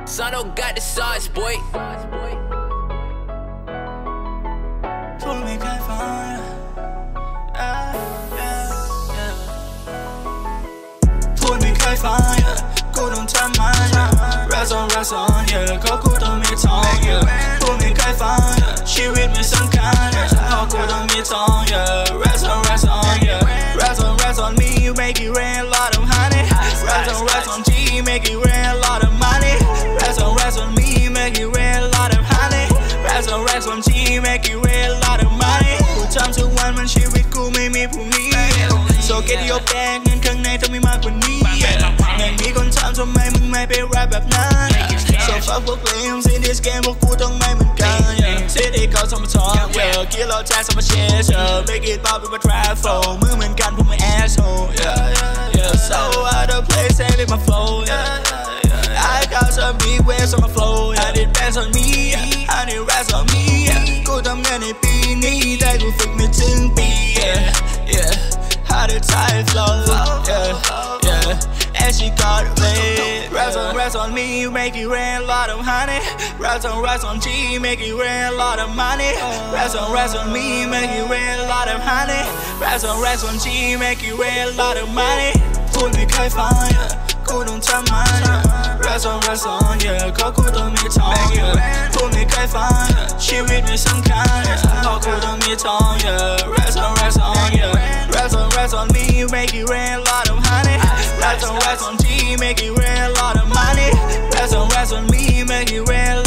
Sono got the sauce, boy. Pull me can't find. Pull me can't find. Cô don't tell mine. Rise on, yeah. Có cô don't meet on, yeah. Pull me can't find. She with me some kind. Có cô don't meet on, yeah. Rise on, yeah. Rise on me, you make it rain a lot of honey. Rise on G, make it rain a lot of money. Rise on me, make it rain a lot of honey. Rise on G, make it rain a lot of money. Put time to one man, she with cool, make me pull me. So get your bag, and ข้างในต้องมีมากกว่านี้แม่งมีคนถามทำไมมึงไม่ไปแรปแบบนั้น So fuck พวก claims in this game พวกกูต้องไม่เหมือนกัน City เขาทำมาทองคิดเราแจ้งสมาเชส Make it pop with my travel มือเหมือนกันพวกมึง asshole So out of place, saving my flow I got some big waves on my flow I need bands on me I need rats on me กูทำงานในปีนี้แต่กูฝึกไม่ถึงปี How the tide flow, and she got it lit. Rise on me, make it rain a lot of honey. Rise on G, make it rain a lot of money. Rise on me, make it rain a lot of honey. Rise on G, make it rain a lot of money. Pull me can't find, cô don't tell mine. Rise on, yeah, có cô don't meet on, yeah. Pull me can't find, she with me some kind. Có cô don't meet on, yeah. Rise on, yeah. Rise on me, make it rain a lot of honey. Rise on G, make it rain a lot of money. Rise on me, make it rain